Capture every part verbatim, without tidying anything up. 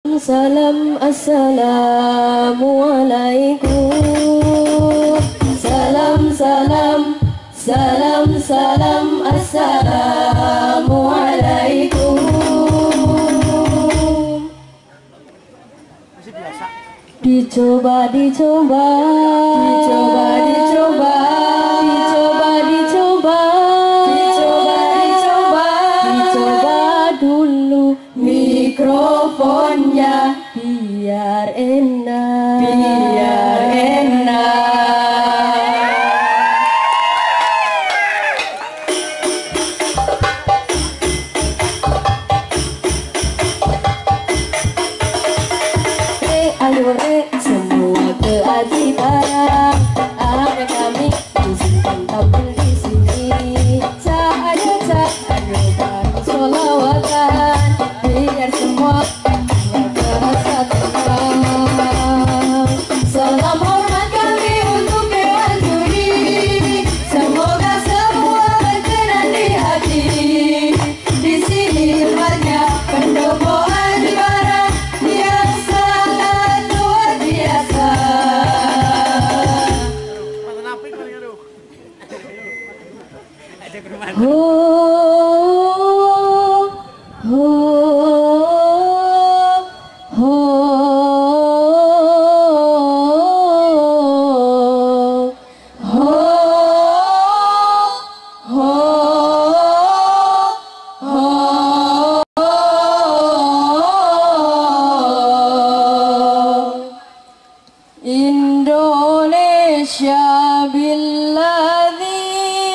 Salam assalamualaikum. Salam salam salam salam assalamualaikum. Dicoba dicoba dicoba dicoba dicoba dicoba dicoba dicoba dicoba dulu mikrofonnya biar enak biar enak. Eh ayo eh semua keajaiban ada kami disimpan tampil di sini. Cahaya cahaya baru solawatan biar semua terasa tenang. Salam hormat kami untuk Dewan Juri. Semoga semua berkenan di hati. Di sini tempatnya pendopoan ibarat yang sangat luar biasa. Oh, oh, oh, Indonesia billadzi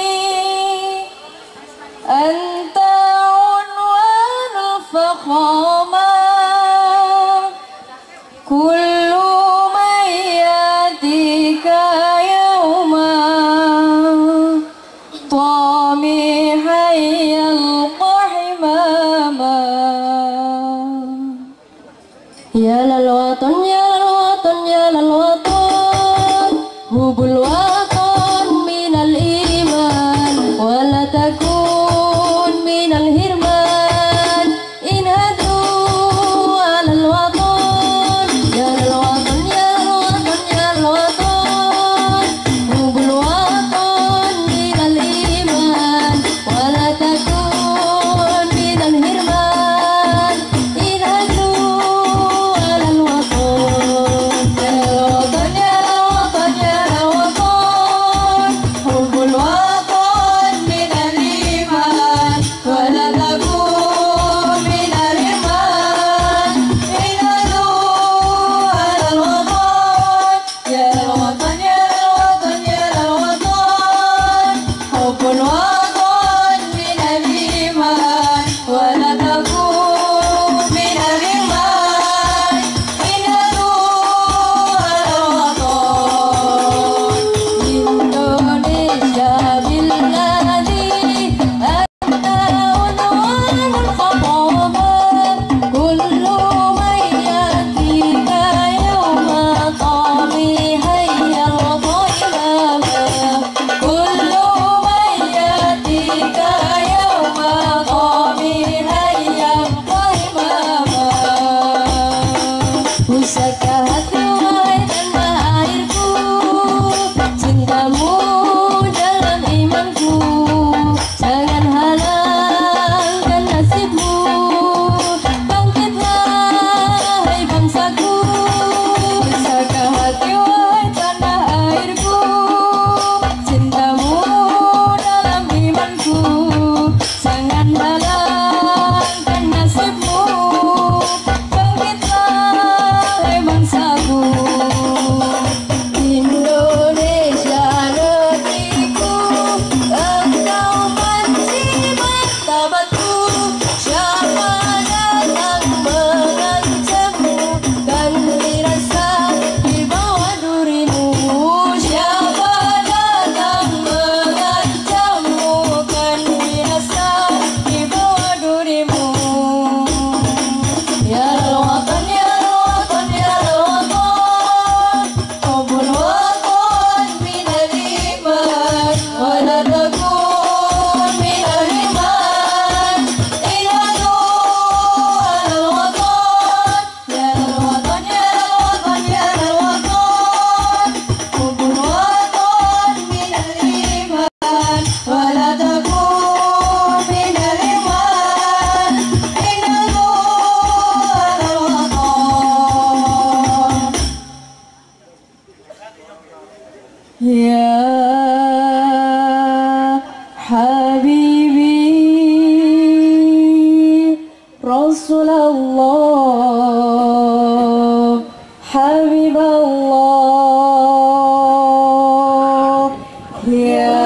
anta unwanul faqama kullu man yatika yawma tamihan yalqa himama. Ya lal watan ya lal watan ya lal watan hubul watan minal iman wala takun minal hirman in hadu alal watan ya lal watan ya lal watan ya lal watan hubul watan minal iman wala takun minal hirman in hadu alal watan ya lal watan حبيب الله يا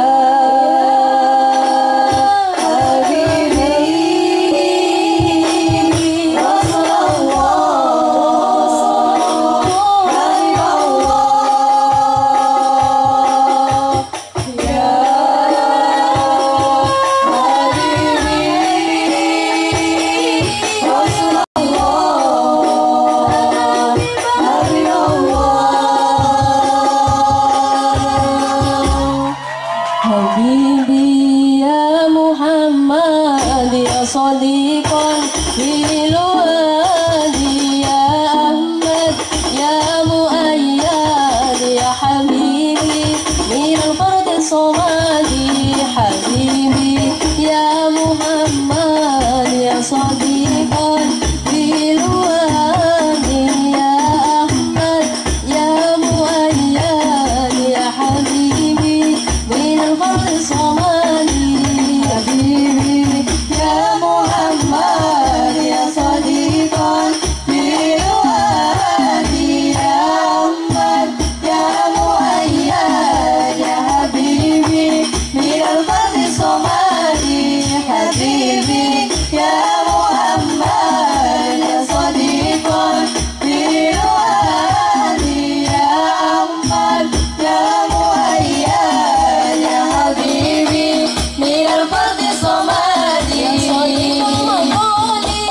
حبيبي يا محمد يا صديقا في الوادي يا أحمد يا مؤيد يا حبيبي من الفرد الصمدي حبيبي يا محمد يا صديقا في الوادي يا أحمد يا مؤيد يا حبيبي من الفرد الصمدي حبيبي يا محمد يا صديقا في الوادي يا أحمد يا مؤيد يا حبيبي من الفرد الصمدي حبيبي يا محمد يا صديقا في الوادي يا أحمد يا مؤيد يا حبيبي من الفرد الصمدي يا صديق المقولي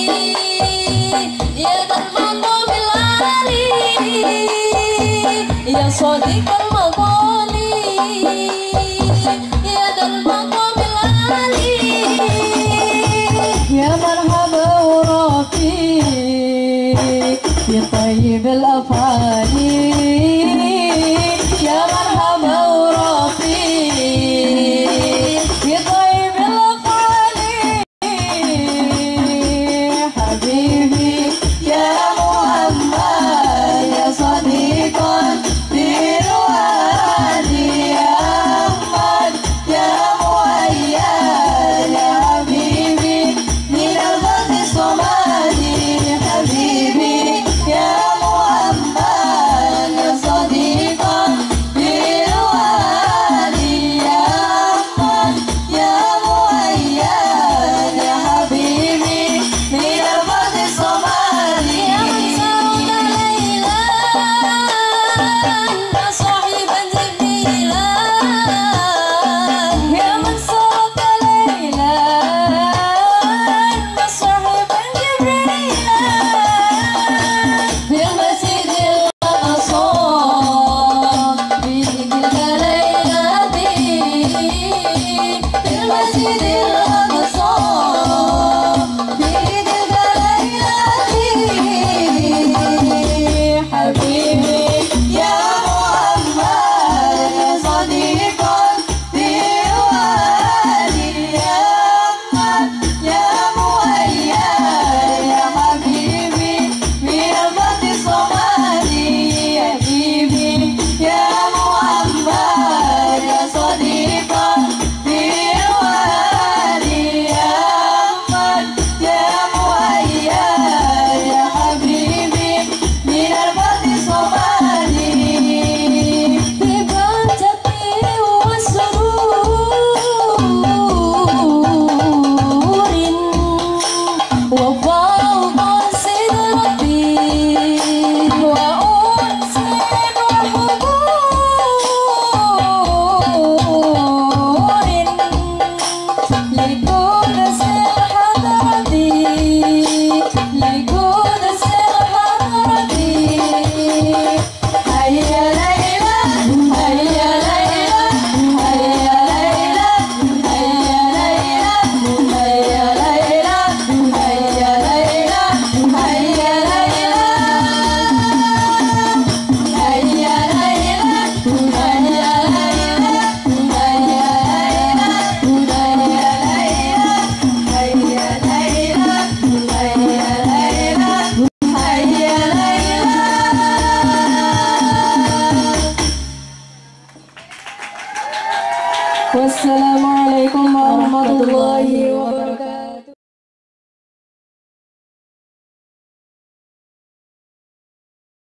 يا ذا المقام العالي يا صديق المقولي يا ذا المقام العالي يا مرحبا ورفيق يا طيب الأفعال